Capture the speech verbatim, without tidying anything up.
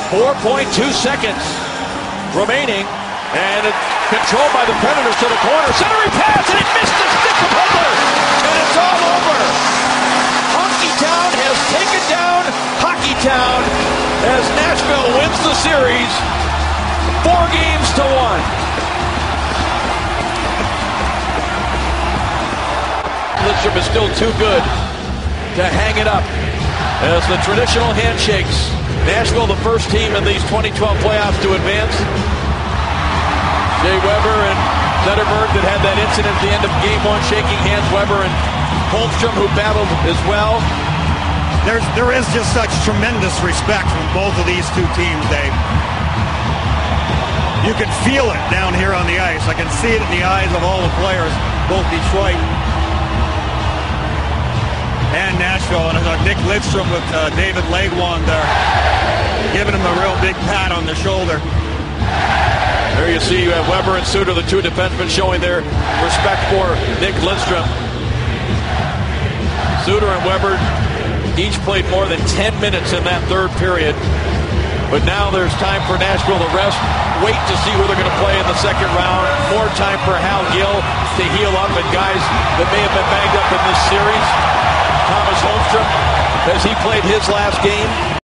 four point two seconds remaining, and it's controlled by the Predators to the corner. Centering pass, and it missed the stick of Hubler, and it's all over. Hockey Town has taken down Hockey Town as Nashville wins the series four games to one. Lidstrom is still too good to hang it up as the traditional handshakes. Nashville, the first team in these twenty twelve playoffs to advance. Jay Weber and Zetterberg that had that incident at the end of game one, shaking hands. Weber and Holmstrom, who battled as well. There's, there is just such tremendous respect from both of these two teams, Dave. You can feel it down here on the ice. I can see it in the eyes of all the players, both Detroit and Nashville. And uh, Nick Lidstrom with uh, David Legwand there, giving him a real big pat on the shoulder. There you see you have Weber and Suter, the two defensemen, showing their respect for Nick Lidstrom. Suter and Weber each played more than ten minutes in that third period. But now there's time for Nashville to rest, wait to see who they're going to play in the second round. More time for Hal Gill to heal up, and guys that may have been banged up in this series. Thomas Holmstrom, as he played his last game.